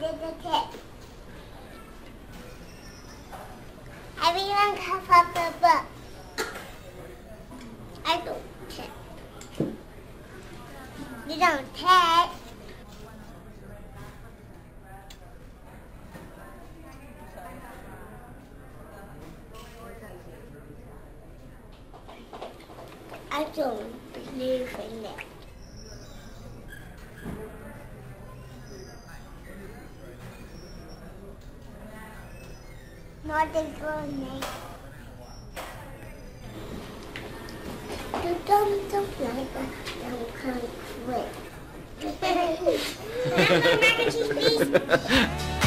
did the tip. Everyone cough up the book. I don't tip. You don't tip. I don't believe in it. Not the girl name. You don't like that kind of quick. Mac and cheese, please.